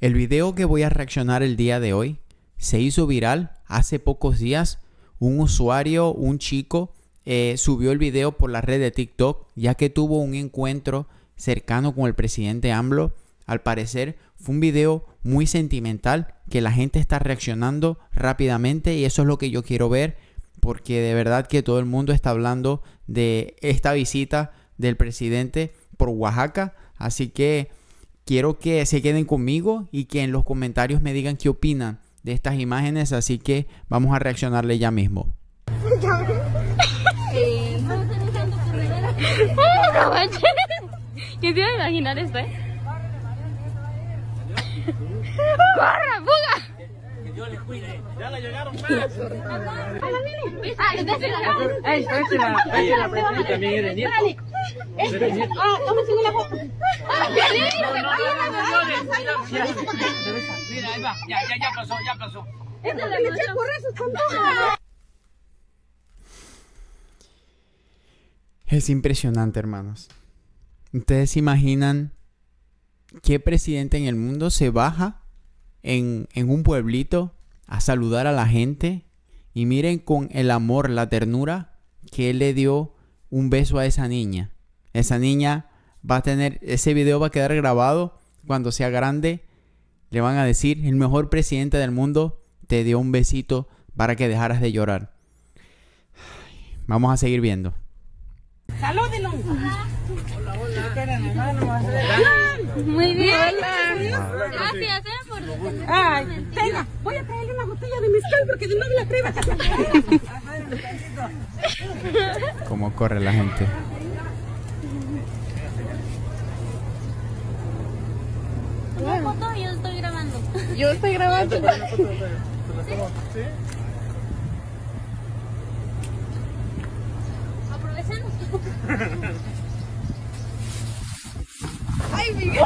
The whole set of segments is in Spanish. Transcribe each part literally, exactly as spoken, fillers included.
El video que voy a reaccionar el día de hoy se hizo viral hace pocos días. Un usuario, un chico, eh, subió el video por la red de TikTok ya que tuvo un encuentro cercano con el presidente AMLO. Al parecer fue un video muy sentimental que la gente está reaccionando rápidamente y eso es lo que yo quiero ver, porque de verdad que todo el mundo está hablando de esta visita del presidente por Oaxaca. Así que quiero que se queden conmigo y que en los comentarios me digan qué opinan de estas imágenes. Así que vamos a reaccionarle ya mismo. ¿Quién se iba a imaginar esto, eh? ¡Corra, fuga! Que Dios les cuide. Ya la llegaron, pues. Ah, entonces la... Ey, esta es la... Esta es la presidenta también es de nieto. Ah, vamos a hacer una foto. ¡Ah, qué lindo! Mira, ahí va. Ya, ya, ya pasó, ya pasó. Esta es la nuestra. Es impresionante, hermanos. ¿Ustedes se imaginan qué presidente en el mundo se baja en, en un pueblito a saludar a la gente? Y miren con el amor, la ternura que él le dio un beso a esa niña. Esa niña va a tener, ese video va a quedar grabado cuando sea grande. Le van a decir, el mejor presidente del mundo te dio un besito para que dejaras de llorar. Vamos a seguir viendo. ¡Salúdenlo! Hola, hola. Muy bien. Hola. Gracias, eh, por... Ay, tenga, voy a traerle una botella de mezcal porque de nuevo la prueba. Cómo corre la gente. ¿Una foto? Yo estoy grabando. Yo estoy grabando. Aprovechemos. Ay, Miguel.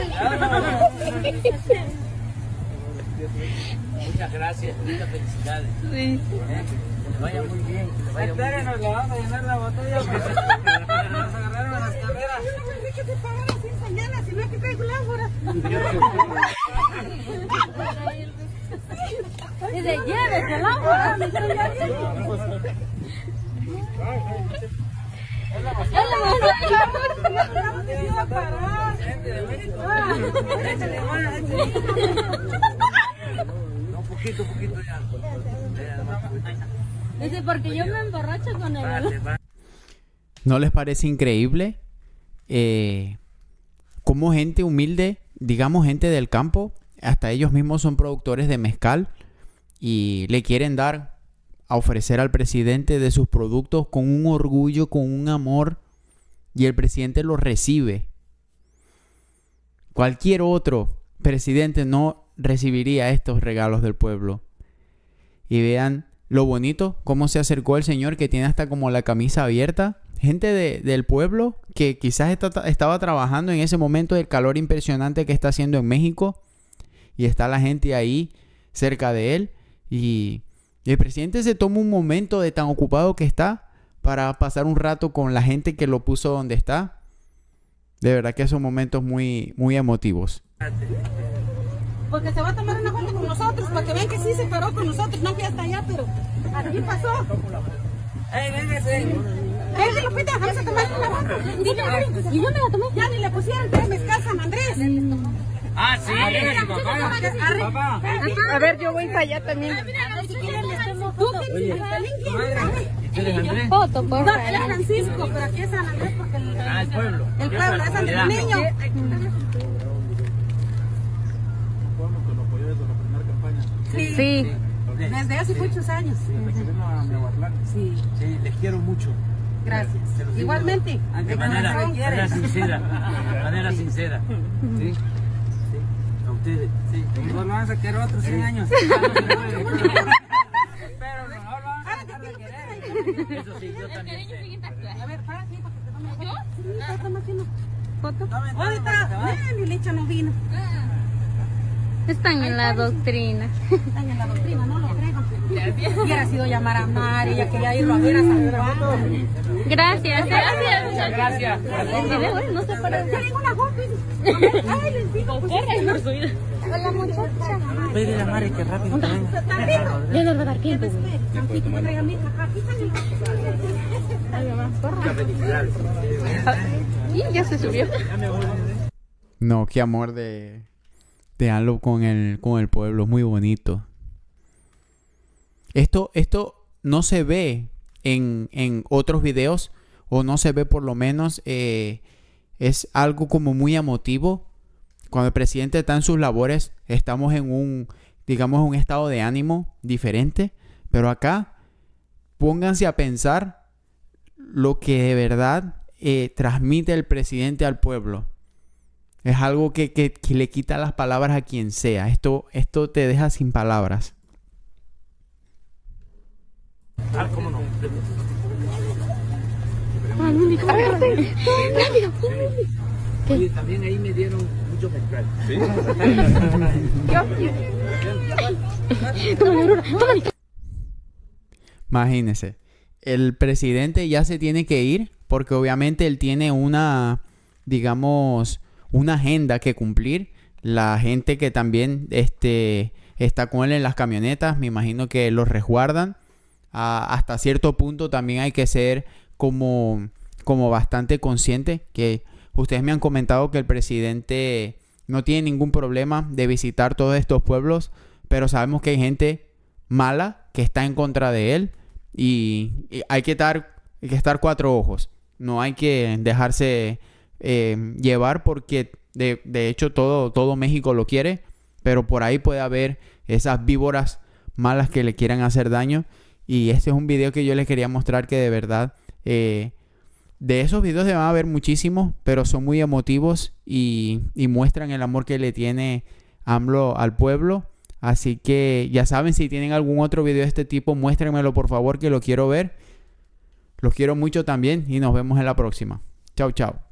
Muchas gracias, muchas felicidades. Sí. ¿Eh? Que le vaya muy bien, que le vaya muy bien. Espérenos, le vamos a llenar la botella. Nos agarraron a las carreras. Yo no pensé que te pagara sin mañana, sino que traigo lámpara. Dice, llévese el lámpara. No, poquito, poquito ya. Dice, porque yo me emborracho con el... ¿No les parece increíble eh, cómo gente humilde, digamos gente del campo, hasta ellos mismos son productores de mezcal y le quieren dar a ofrecer al presidente de sus productos con un orgullo, con un amor, y el presidente los recibe? Cualquier otro presidente no recibiría estos regalos del pueblo. Y vean lo bonito, cómo se acercó el señor que tiene hasta como la camisa abierta. Gente de, del pueblo que quizás está, estaba trabajando en ese momento del calor impresionante que está haciendo en México. Y está la gente ahí cerca de él. Y el presidente se toma un momento de tan ocupado que está para pasar un rato con la gente que lo puso donde está. De verdad que son momentos muy, muy emotivos. Porque se va a tomar una foto con nosotros, para que vean que sí se paró con nosotros. No fui hasta allá, pero aquí pasó. ¡Ey, véngase! Ven, Lupita, vamos a tomar una foto. Dile, y yo me la tomé. Ya ni le pusieron tres mezcal San Andrés. Ah, sí, sí, papá. Papá. A ver, yo voy para allá también. Si quieren les tomo foto. ¿Tú eres Andrés? Foto, por No, él es Francisco, pero aquí es San Andrés porque el, Ah, el pueblo. el pueblo es San Niño. Sí. Sí. Desde hace muchos años. Sí. Sí, les quiero mucho. Gracias. Se los digo. Igualmente. De manera, de manera sincera. De manera sincera. Sí. Sí. A ustedes. Sí. Nos vamos a querer otros cien años. Pero mejor vamos a dejar de querer. Eso sí, yo también sé. A ver, para aquí para que te tome ¿Yo? Sí, para tomar aquí una foto. Tome, tome, Ahorita, tome, ven, mi leche no vino. Están en la doctrina. Están en la doctrina, no lo creo. Hubiera sido llamar a Mari, ya quería irlo a ver a San Juan. Gracias, gracias. Muchas gracias. No se para. Ya digo una foto. Ay, les digo, pues. Hola, muchacha. Pide la madre que rápido que venga. Ya no va a dar tiempo. Y ya se subió. No, qué amor de, de Anlo con el, con el pueblo. Muy bonito. Esto, esto no se ve en, en otros videos. O no se ve por lo menos. Eh, es algo como muy emotivo. Cuando el presidente está en sus labores, estamos en un, digamos, un estado de ánimo diferente. Pero acá, pónganse a pensar lo que de verdad eh, transmite el presidente al pueblo. Es algo que, que, que le quita las palabras a quien sea. Esto, esto te deja sin palabras. Ah, cómo no. Rápido. Oye, también ahí me dieron mucho mezcal. ¿Sí? Imagínense. El presidente ya se tiene que ir porque obviamente él tiene una, digamos, una agenda que cumplir. La gente que también este, está con él en las camionetas, me imagino que los resguardan. Ah, hasta cierto punto también hay que ser como, como bastante consciente que ustedes me han comentado que el presidente no tiene ningún problema de visitar todos estos pueblos, pero sabemos que hay gente mala que está en contra de él y, y hay que estar, hay que estar cuatro ojos. No hay que dejarse eh, llevar porque de, de hecho todo, todo México lo quiere, pero por ahí puede haber esas víboras malas que le quieran hacer daño. Y este es un video que yo les quería mostrar que de verdad, eh, de esos videos se van a ver muchísimos, pero son muy emotivos y, y muestran el amor que le tiene AMLO al pueblo. Así que ya saben, si tienen algún otro video de este tipo, muéstrenmelo por favor que lo quiero ver. Los quiero mucho también y nos vemos en la próxima. Chao, chao.